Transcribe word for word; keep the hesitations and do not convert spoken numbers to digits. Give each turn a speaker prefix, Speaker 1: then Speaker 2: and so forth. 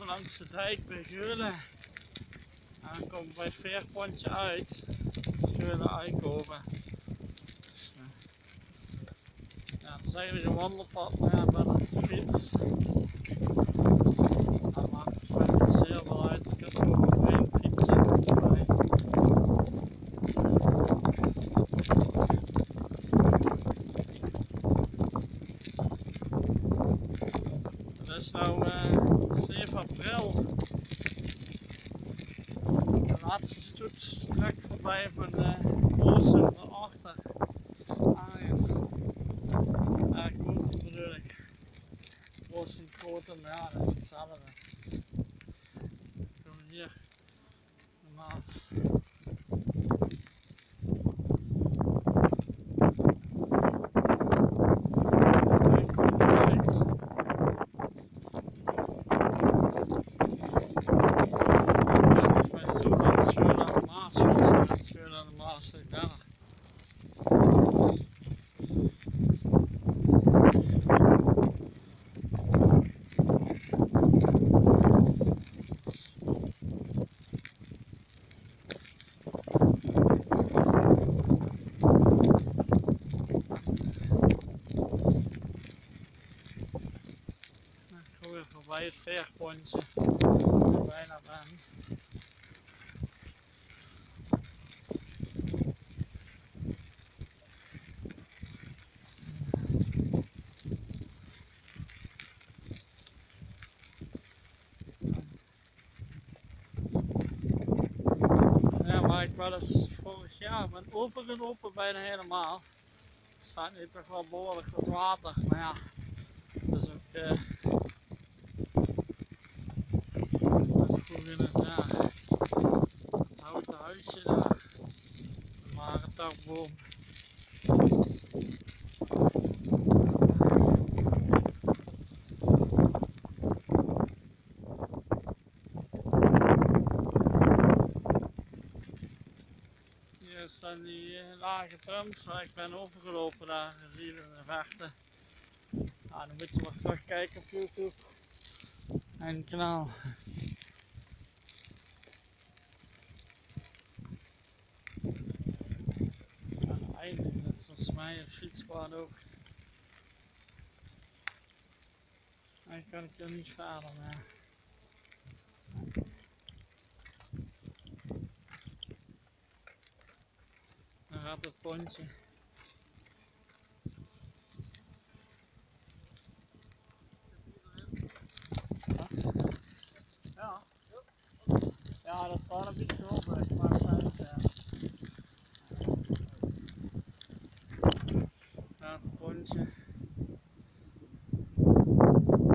Speaker 1: langs de dijk bij Geulen. En dan kom ik bij het veerpontje uit, Geulen-Eikhoven. Dus, uh, ja, het is eigenlijk een wandelpad, maar ja, met een fiets. Dat maakt het wel niet zeer veel uit, je kunt er ook overheen fietsen. Het is nu uh, zeven april. De laatste stoet trekt voorbij van de oosten naar achter. Ariërs. Ja, Koten bedoel ik. Oost en Koten, ja, dat is hetzelfde. Kom hier, de Maas. Weer voorbij het veerpontje, waar ik bijna ben. Ja, waar ik wel eens vorig jaar ben overgelopen, bijna helemaal. Er staat nu toch wel behoorlijk wat water, maar ja, dat is ook uh, vroeg in het jaar. Het houten huisje daar, de marentakboom. Hier staan die uh, lage trams waar ik ben overgelopen daar, zie je in de verte. Nou, dan moet je maar terugkijken op YouTube en het kanaal. Ja, eigenlijk net zoals mij het fietspad ook. Eigenlijk kan ik er niet verder meer. Dan gaat het pontje. Ja. Ja, dat staat een beetje open, maar dat zijn het, ja. Ja, het pontje.